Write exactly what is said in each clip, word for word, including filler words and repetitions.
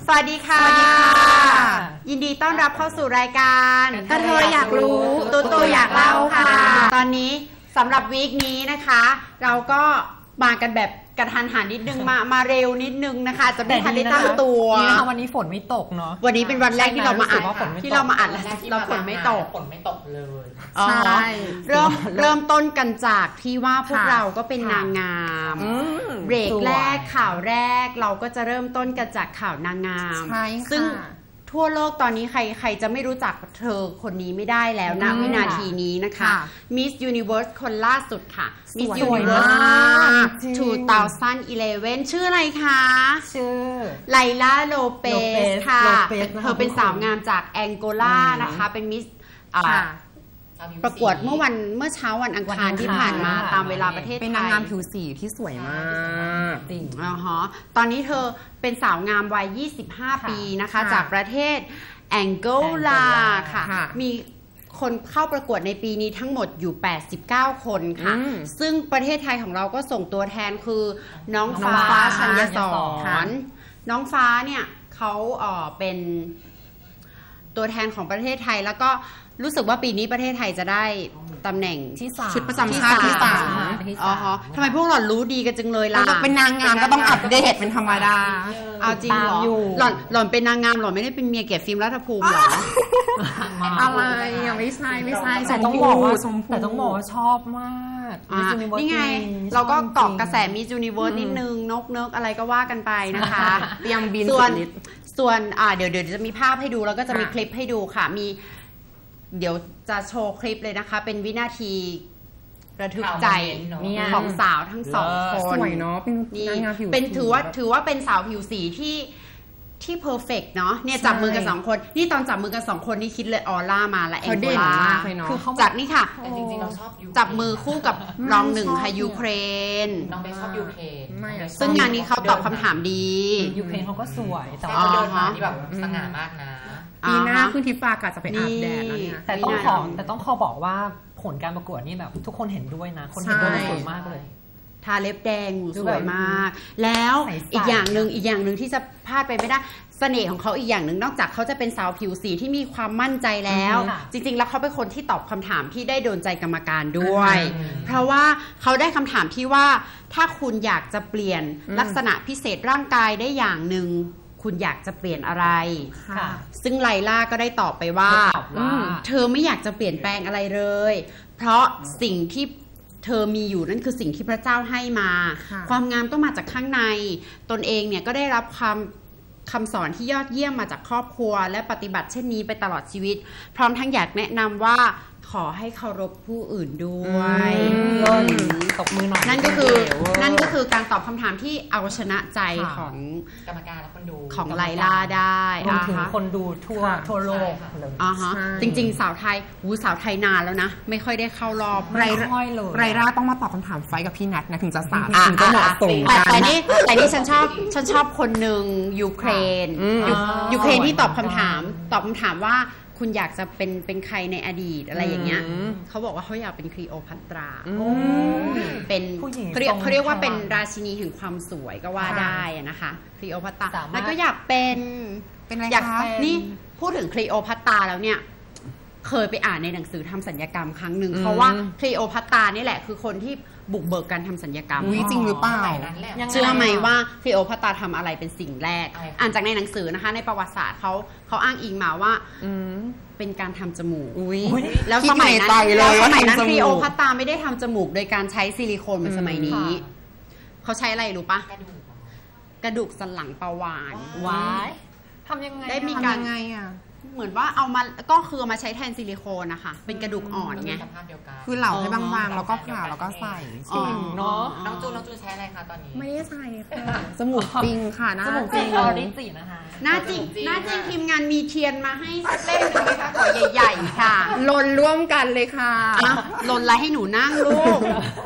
สวัสดีค่ะยินดีต้อนรับเข้าสู่รายการกระเทยอยากรู้ตัวตัวอยากเล่าค่ะตอนนี้สำหรับวีคนี้นะคะเราก็มากันแบบกระทันหันนิดนึงมามาเร็วนิดนึงนะคะจะไม่ทันได้ตั้งตัววันนี้ฝนไม่ตกเนาะวันนี้เป็นวันแรกที่เรามาอัดที่เรามาอัดแล้วเราฝนไม่ตกฝนไม่ตกเลยใช่เริ่มเริ่มต้นกันจากที่ว่าพวกเราก็เป็นนางงามเบรกแรกข่าวแรกเราก็จะเริ่มต้นกันจากข่าวนางงามซึ่งทั่วโลกตอนนี้ใครใครจะไม่รู้จักเธอคนนี้ไม่ได้แล้วณวินาทีนี้นะคะ Miss Universe คนล่าสุดค่ะ Miss Universe สองพันสิบเอ็ดชื่ออะไรคะชื่อไลล่าโลเปสค่ะเธอเป็นสาวงามจากแองโกลานะคะเป็น Miss ประกวดเมื่อวันเมื่อเช้าวันอังคารที่ผ่านมาตามเวลาประเทศไทยเป็นนางงามผิวสีที่สวยมากจริงอ๋อฮะตอนนี้เธอเป็นสาวงามวัยยี่สิบห้าปีนะคะจากประเทศแองโกลาค่ะมีคนเข้าประกวดในปีนี้ทั้งหมดอยู่แปดสิบเก้าคนค่ะซึ่งประเทศไทยของเราก็ส่งตัวแทนคือน้องฟ้าชัญญสอนน้องฟ้าเนี่ยเขาเอ่อเป็นตัวแทนของประเทศไทยแล้วก็รู้สึกว่าปีนี้ประเทศไทยจะได้ตำแหน่งชุดประจำชาติที่สามอ๋อฮะทำไมพวกหล่อนรู้ดีกันจังเลยล่ะเป็นนางงามก็ต้องอัปเดตเป็นธรรมดาเอาจริงเหรอหล่อนหล่อนเป็นนางงามหล่อนไม่ได้เป็นเมียเกียรติฟิล์มรัฐภูมิหรออะไรอ่ะไม่ใช่ไม่ใช่แต่ต้องบอกว่าแต่ต้องบอกว่าชอบมากนี่ไงเราก็เกาะกระแสมิสยูนิเวิร์สนิดนึงนกเนิกอะไรก็ว่ากันไปนะคะเตรียมบินส่วนส่วนอ่าเดี๋ยวเดี๋ยวจะมีภาพให้ดูแล้วก็จะมีคลิปให้ดูค่ะมีเดี๋ยวจะโชว์คลิปเลยนะคะเป็นวินาทีระทึกใจของสาวทั้งสองคนสวยเนาะเป็นนางงามผิวเป็นถือว่าถือว่าเป็นสาวผิวสีที่ที่เพอร์เฟกต์เนาะเนี่ยจับมือกันสองคนนี่ตอนจับมือกันสองคนนี่คิดเลยออร่ามาและแองโกลาคือจากนี่ค่ะจริงๆเราชอบจับมือคู่กับรองหนึ่งค่ะยูเครนน้องเบสชอบยูเครนซึ่งงานนี้เขาตอบคำถามดียูเครนเขาก็สวยแต่ว่าเดินมาที่แบบสง่ามากนะปีหน้าคุณทิฟากาจะไปอาบแดดแล้วเนี่ยแต่ต้องขอแต่ต้องขอบอกว่าผลการประกวดนี่แบบทุกคนเห็นด้วยนะคนเห็นด้วยสวยมากเลยทาเล็บแดงสวยมากแล้วอีกอย่างหนึ่งอีกอย่างหนึ่งที่จะพลาดไปไม่ได้เสน่ห์ของเขาอีกอย่างหนึ่งนอกจากเขาจะเป็นสาวผิวสีที่มีความมั่นใจแล้วจริงๆแล้วเขาเป็นคนที่ตอบคำถามที่ได้โดนใจกรรมการด้วยเพราะว่าเขาได้คำถามที่ว่าถ้าคุณอยากจะเปลี่ยนลักษณะพิเศษร่างกายได้อย่างหนึ่งคุณอยากจะเปลี่ยนอะไรซึ่งไลล่าก็ได้ตอบไปว่าเธอไม่อยากจะเปลี่ยนแปลงอะไรเลยเพราะสิ่งที่เธอมีอยู่นั่นคือสิ่งที่พระเจ้าให้มาความงามต้องมาจากข้างในตนเองเนี่ยก็ได้รับความคำสอนที่ยอดเยี่ยมมาจากครอบครัวและปฏิบัติเช่นนี้ไปตลอดชีวิตพร้อมทั้งอยากแนะนำว่าขอให้เคารพผู้อื่นด้วยตบมือหน่อยนั่นก็คือนั่นก็คือการตอบคำถามที่เอาชนะใจของกรรมการและคนดูของไลล่าได้รวมถึงคนดูทั่วทั่วโลกเลยอ่าฮะจริงๆสาวไทยวูสาวไทยนานแล้วนะไม่ค่อยได้เข้ารอบไรไรล่าต้องมาตอบคำถามไฟกับพี่นัทนะถึงจะสามถึงจะเหมาะสมกันแต่นี่แต่นี่ฉันชอบฉันชอบคนหนึ่งยูเครนยูเครนที่ตอบคำถามตอบคำถามว่าคุณอยากจะเป็นเป็นใครในอดีตอะไรอย่างเงี้ยเขาบอกว่าเขาอยากเป็นคลีโอพัตราเป็นเขาเรียกเขาเรียกว่าเป็นราชินีแห่งความสวยก็ว่าได้นะคะคลีโอพัตราแล้วก็อยากเป็นเป็นอะไรอยากนี่พูดถึงคลีโอพัตราแล้วเนี่ยเคยไปอ่านในหนังสือทำสัญญกรรมครั้งหนึ่งเพราะว่าคลีโอพัตรานี่แหละคือคนที่บุกเบิกการทำสัญญกรรมจริงหรือเปล่าเชื่อไหมว่าคลีโอพัตราทำอะไรเป็นสิ่งแรกอ่านจากในหนังสือนะคะในประวัติศาสตร์เขาเขาอ้างอิงมาว่าเป็นการทำจมูกแล้วสมัยนั้นแล้วสมัยนั้นคลีโอพัตราไม่ได้ทำจมูกโดยการใช้ซิลิโคนเหมือนสมัยนี้เขาใช้อะไรรู้ปะกระดูกสันหลังปลาวานว้ายทำยังไงได้มีการไงอ่ะเหมือนว่าเอามาก็คือมาใช้แทนซิลิโคนนะคะเป็นกระดูกอ่อนไงคือเหลาให้บางๆแล้วก็ผ่าแล้วก็ใส่จริงเนาะน้องจูนน้องจูนใช้อะไรคะตอนนี้ไม่ได้ใส่ค่ะจมูกจริงค่ะหน้าจริงออริจินะคะหน้าจริงหน้าจริงทีมงานมีเทียนมาให้เล่นเลยนะคะขอใหญ่ๆค่ะลนร่วมกันเลยค่ะลนอะไรให้หนูนั่งลูก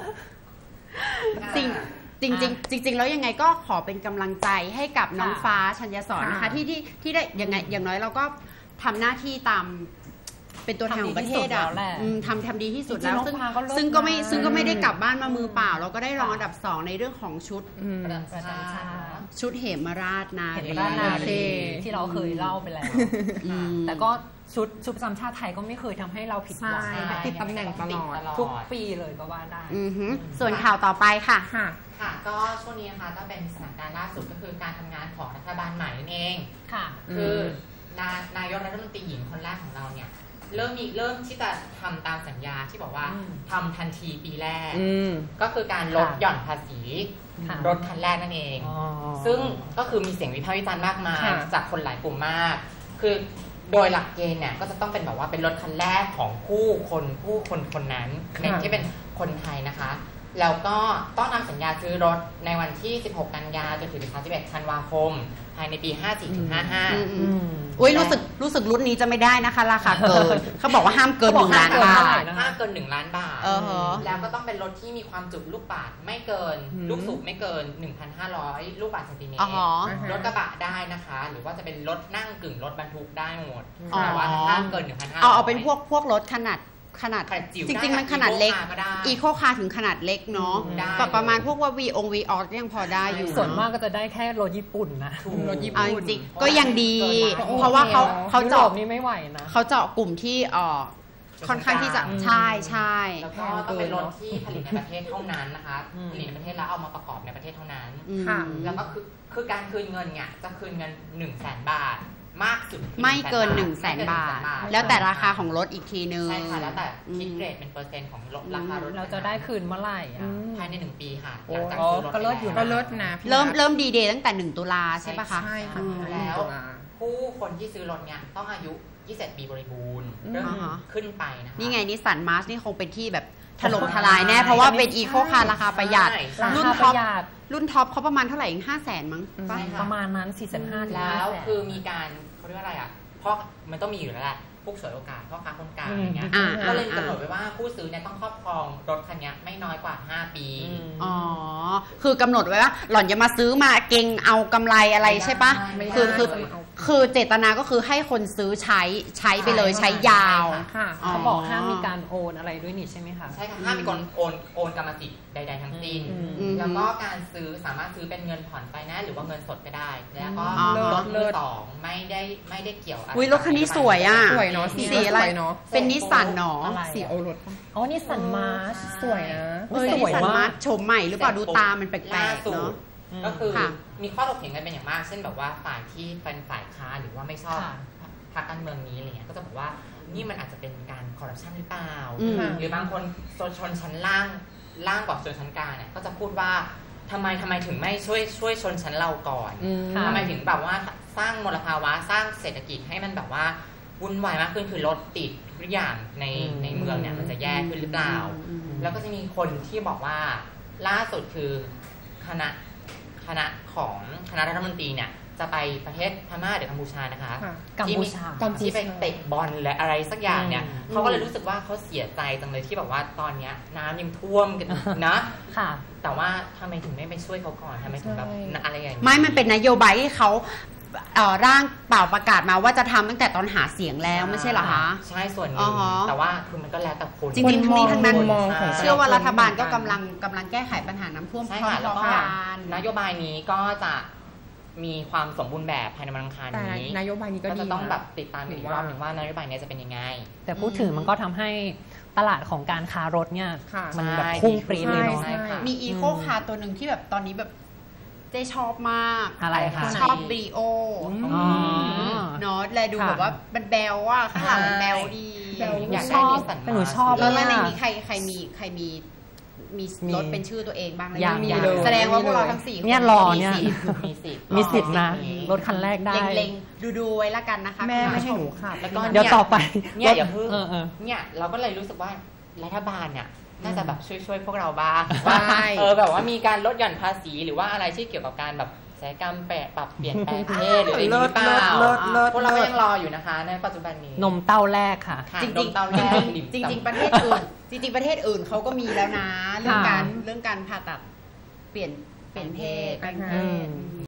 จริงจริงจริงจริงแล้วยังไงก็ขอเป็นกำลังใจให้กับน้องฟ้าชัญญสอนนะคะที่ที่ที่ได้ยังไงอย่างน้อยเราก็ทำหน้าที่ตามเป็นตัวแทนของประเทศอ่ะทำดีที่สุดแล้วแหละอืมทำทำดีที่สุดแล้วจริงๆซึ่งน้องพาก็เลิศซึ่งก็ไม่นะซึ่งก็ไม่ได้กลับบ้านมามือเปล่า เราก็ได้รองอันดับสองในเรื่องของชุดอืมประจำชาติเนอะชุดเหมราชนาเห็นรีด้านนาโอเครีที่เราเคยเล่าไปแล้วอืมแต่ก็ชุดชุดประจำชาติไทยก็ไม่เคยทำให้เราผิดหวังใช่ ติดตำแหน่งตลอดทุกปีเลยก็ว่าได้อือหือส่วนข่าวต่อไปค่ะค่ะค่ะ ก็ช่วงนี้นะคะก็เป็นสถานการณ์ล่าสุดก็คือการทำงานของรัฐบาลใหม่นั่นเองค่ะคือ นานายกรัฐมนตรีหญิงคนแรกของเราเนี่ยเริ่มมีเริ่มที่จะทำตามสัญญาที่บอกว่าอืมทำทันทีปีแรกอืมก็คือการลดค่ะหย่อนภาษีค่ะรถคันแรกนั่นเองอ๋อซึ่งก็คือมีเสียงวิพากษ์วิจารณ์มากมายค่ะจากคนหลายกลุ่มมาก คือโดยหลักเกณฑ์เนี่ยก็จะต้องเป็นแบบว่าเป็นรถคันแรกของผู้คนผู้คนคนนั้นเน้นที่เป็นคนไทยนะคะ แล้วก็ต้องนำสัญญาซื้อรถในวันที่ สิบหก กันยายนจนถึง สามสิบเอ็ด ธันวาคม ภายในปี ห้าสี่ถึงห้าห้าอืมอืมอุ้ยรู้สึกรู้สึกรุ่นนี้จะไม่ได้นะคะราคาเกิน เขาบอกว่าห้ามเกินหนึ่งล้านบาทห้ามเกินหนึ่งล้านบาทเออฮะแล้วก็ต้องเป็นรถที่มีความจุลูกบาศก์ไม่เกินอืมลูกสูบไม่เกิน หนึ่งพันห้าร้อย ลูกบาศก์เซนติเมตอ๋อรฮะรถกระบะได้นะคะ หรือว่าจะเป็นรถนั่งกึ่งรถบรรทุกได้หมดอ๋อแต่ว่าห้ามเกิน หนึ่งพันห้าร้อยเอาเอาเป็นพวกพวกรถขนาดขนาดขนาดจิ๋วจริงได้ๆ มันขนาดเล็กก็ได้อีโคคาร์ถึงขนาดเล็กเนาะได้แบบประมาณพวกว่าวีองวีออยังพอได้อยู่ส่วนมากก็จะได้แค่รถญี่ปุ่นนะถูกรถญี่เอาปุ่นจริงๆก็ยังดีเกินมาเพราะว่าเขาเขายุโรเจาะปนี่ไม่ไหวนะเขาเจาะกลุ่มที่เอ่อค่อนข้างที่จะอืมใช่ใช่แล้วก็ต้องเป็นรถที่ผลิตในประเทศเท่านั้นนะคะอืมผลิตในประเทศแล้วเอามาประกอบในประเทศเท่านั้นอืมค่ะแล้วก็คือคือการคืนเงินเนี่ยจะคืนเงิน1นึ่งแสนบาท มากสุดคือไม่เกิน 100,000 1นึ่งแสนบาทไม่เกินหนึ่งแสนบาทแล้วแต่ราคาของรถอีกทีนึงใช่ค่ะ แล้วแต่คิดอืมเรทเป็นเปอร์เซ็นต์ของรถราคารถเราจะได้คืนเมื่อไหร่อ่ะภายในหนึ่งปีค่ะโอ้หลังจากซื้อรถก็เลิศอยู่ไปก็แวเลิศนะพี่เริ่มนัทเริ่มดีเดย์ตั้งแต่หนึ่งตุลาใช่ปะคะใช่ค่ะอืมแล้วตุลาผู้คนที่ซื้อรถเนี่ยต้องอายุยี่สิบเอ็ดปีบริบูรณ์อืมเริ่มอ่าฮะขึ้นไปนะคะนี่ไงนิสสันมาร์ชนี่คงเป็นที่แบบถล่มทลายแน่ เพราะว่าเป็นอีโคคาร์ราคาประหยัดใช่รารุ่นคาปท็อระปหยัดรุ่นท็อปเขาประมาณเท่าไหร่เองห้าแสนมั้งอืมปะใช่ค่ะประมาณนั้น4ี่แสนห้าถึงแล้ห้าว แสนคือมีการเขาเรียกว่าอะไรอ่ะเพราะมันต้องมีอยู่แล้วแหละพวกฉวยโอกาสพ่อค้าคนกลางอะไรเงี้ยอ่าก็เลยอ่ากำหนดไว้ว่าผู้ซื้อเนี่ยต้องครอบครองรถคันเนี้ยไม่น้อยกว่าห้าปีอ๋อ คือกำหนดไว้ว่า หล่อนอย่ามาซื้อมาเก่งเอากำไรอะไรใช่ปะไม่ได้คือคือไม่ได้คือเจตนาก็คือให้คนซื้อใช้ใช้ไปเลยใช่ใช้ยาวค่ะเขาบอกห้ามมีการโอนอะไรด้วยนี่ใช่ไหมคะใช่ค่ะห้ามมีคนโอนโอนกรรมสิทธิ์ใดๆทั้งสิ้นอืมอืมแล้วก็การซื้อสามารถซื้อเป็นเงินผ่อนไฟแนนซ์หรือว่าเงินสดก็ได้ แล้วก็อ๋อรถเลิมือศสองไม่ได้ไม่ได้เกี่ยวอะไรอุ๊ยรถคันนี้สวยอะสวยเนาะสีสีอะไรสวยเนาะเป็นนิสสันเนาะอะไรสีโอรสปะอ๋อนี่สันมาร์ชสวยนะเอ้ยสนิสวยสันมากมาร์ชโฉมใหม่หรือเปล่าดูตามันแปลล่ากๆสุดเนาะก็คือค่ะมีข้อถกเถียงกันเป็นอย่างมาก เช่นแบบว่าฝ่ายที่เป็นฝ่ายค้านหรือว่าไม่ชอบค่ะพรรคการเมืองนี้อะไรเงี้ยก็จะบอกว่านี่มันอาจจะเป็นการคอร์รัปชันหรือเปล่าอืมหรือบางคนชนชนชั้นล่างล่างกว่าชนชั้นกลางเนี่ยก็จะพูดว่าทำไมทำไมถึงไม่ช่วยช่วยชนชั้นเราก่อนอืมค่ะทำไมถึงแบบว่าสร้างมลภาวะสร้างเศรษฐกิจให้มันแบบว่าวุ่นวายมากขึ้นคือรถติดทุกอย่างในอืมในเมืองเนี่ยมันจะแย่ขึ้นหรือเปล่าอืมแล้วก็จะมีคนที่บอกว่าล่าสุดคือคณะคณะของคณะรัฐมนตรีเนี่ยจะไปประเทศพม่าหรือกัมพูชานะคะค่ะกัมที่พูมีชากัมพูที่ไปเตะบอลและอะไรสักอย่างเนี่ยอืมเขาก็เลยรู้สึกว่าเขาเสียใจจังเลยที่แบบว่าตอนเนี้ยน้ำยังท่วมกันนะค่ะแต่ว่าทำไมถึงไม่ไปช่วยเขาก่อนทำไมถึงแบบใช่อะไรอย่างเงี้ยไม่มันเป็นนโยบายที่เขาเอ่อร่างเปล่าประกาศมาว่าจะทำตั้งแต่ตอนหาเสียงแล้วไม่ใช่เหรอคะใช่ส่วนหอ๋นึ่อง ฮะแต่ว่าคือมันก็แล้วแต่คนจริงๆทั้งนี้ทั้งนั้นมุมมองของเชื่อว่ารัฐบาลก็แต่ละคนกำลังกำลังแก้ไขปัญหาน้ำท่วมใช่พร้อค่ะแล้วมก็ๆกันนโยบายนี้ก็จะมีความสมบูรณ์แบบภายในวันอังคารแต่นี้นโยบายนี้ก็ก็ดีจะต้องนะแบบติดตามอีกรอบหนึ่งว่านโยบายนี้จะเป็นยังไงแต่พูดถึงมันก็ทำให้ตลาดของการค้ารถเนี่ยค่ะมันแบบใช่พุ่งปรี๊ดเลยเนาะใช่ค่ะมีอีโคคาร์ตัวหนึ่งที่แบบตอนนี้แบบเจ๊ชอบมากอะไรคะชอบบรีโออ๋อเนาะแลดูค่ะแบบว่ามันแบลว่าข้างหลังมันแบลดีแบลอยากชได้อบนิสสันแต่หนูมาร์ชชอบแล้วมากในนี้ใครใครมีใครมีมีมีรถเป็นชื่อตัวเองบ้างไหมยังมียังเลยแสดงว่าพวกเราทั้งสี่คนเนี่ยรอเนี่ยมีสิทธิ์มีสิทธิ์มีสิทธิ์นะมีรถคันแรกได้เล็งๆดูดูๆไว้ละกันนะคะแม่คุณไม่ผู้ชให้หนูขับแล้วก็เดี๋ยวต่อไปเนี่ยอย่าเพิ่งเออเออเนี่ยเราก็เลยรู้สึกว่ารัฐบาลเนี่ยน่าจะแบบช่วยช่วยๆพวกเราบ้างใช่ว่าเออแบบว่ามีการลดหย่อนภาษีหรือว่าอะไรที่เกี่ยวกับการแบบศัลยกรรมแปะปรับเปลี่ยนแปลงเพศหรืออะไรอย่างนี้หรือเปล่าเลิศเลิศพวกเราก็เลิศยังรออยู่นะคะในปัจจุบันนี้นมเต้าแรกค่ะค่ะจริงนมเตาแรกๆลิมจริงๆประเทศอื่นจริงๆประเทศอื่นเขาก็มีแล้วนะ เรื่องการค่ะเรื่องการผ่าตัดเปลี่ยนเปลี่ยนเพศอืมเปลี่ยนเพศ